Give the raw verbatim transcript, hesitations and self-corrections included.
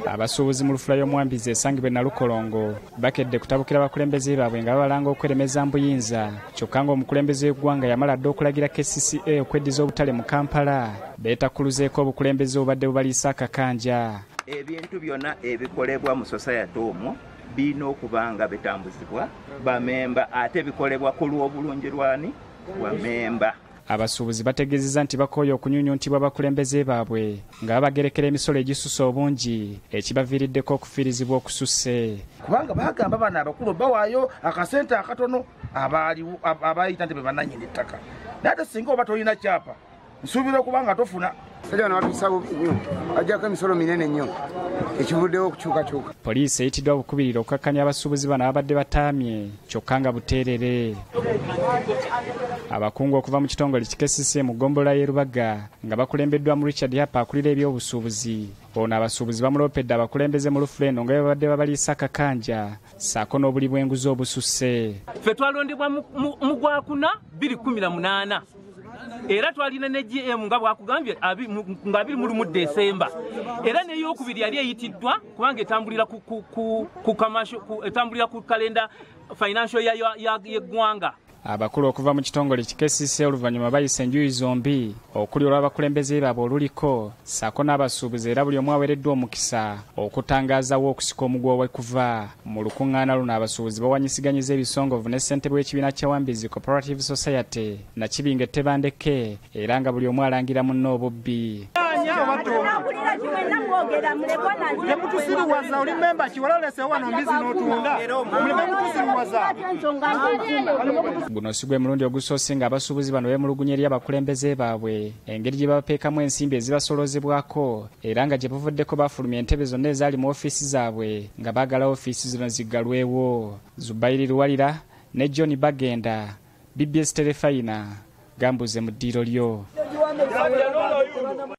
Abasuubuzi mu lufula y'omwambizi esangibwe na Lukolongo bakedde kutabukira abakulembeze baabwe nga babalanga okweremeza mbuyinza kyokka ng'omukulembeze w'eggwanga yamala dda okulagira K C C A okweddiza obutale mu Kampala beetakuluzeeko obukulembeze obubadde bubaliisa akakanja. Ebintu byonna ebikolebwa mu society omwo birina okuba nga bitambuzibwa bamemba ate bikolebwa ku lw'obulungi lwani bwa memba. Abasuubuzi bategeezezza nti bakooye okunyunyuntibwa abakulembeze baabwe nga babagerekera emisolo egisusa obungi ekibaviiriddeko okufiirizibwa okususse. Kubanga bagamba bano abakulu bawaayo akasente akatono abaayita nti be bannannyini ttaka. Naye ate singa oba tolina kyapa nsuubira okuba nga tofuna. Sajja bano batuusawo nnyo ajjako emisolo minene nnyo ekivuddewo okukyukakyuka. Poliisi eyitiddwa bukubirira okukakkanya abasuubuzi bano abadde bataamye kyokka nga buteerere. Abakungu okuva mu kitongole ki K C C A mu ggombolola y'e Rubaga nga bakulembeddwa mu Richard Yapa akulira eby'obusuubuzi. Ono abasuubuzi bamuloopedde abakulembeze mu lufula eno nga babadde babaliisa akakanja ssaako n'obuli bw'enguzi obususse. Ffe twalondebwa mu Gwakuna bbiri kumi na munaana era twalina ne G M nga bwakugambye nga abiri mu lumu Desemba era n'eyokubiri yali eyitiddwa kubanga etambulira ku etambulira ku kalenda financial y'eggwanga. Abakulu okuva mu kitongole ki K C C A oluvannyuma bayise enjuyi zombi okuli olw'abakulembeze baabwe oluliko ssaako n'abasuubuzi era buli omu aweereddwa omukisa okutangaazawo okusika omugwa ow'ekuva. Mu lukuŋŋaana luno abasuubuzi bawanyisiganyiza ebisongovu ne ssentebe w'ekibiina kya Wambizi Cooperative Society na Kibinge Tebandeke era nga buli omu alangira munno obubbi. Guno si gwe mulundi ogusoose nga abasuubuzi bano beemulugunya eri abakulembeze baabwe engeri gye babapeekamu ensimbi ezibasolozebwako era nga gye bavuddeko bafulumya entebe zonna ezaali mu ofiisi zaabwe nga baagala ofiisi zino ziggalwewo. Zubairi Luwalira ne John Bagenda, B B S Terefayina, gambuze mu ddiiro lyo.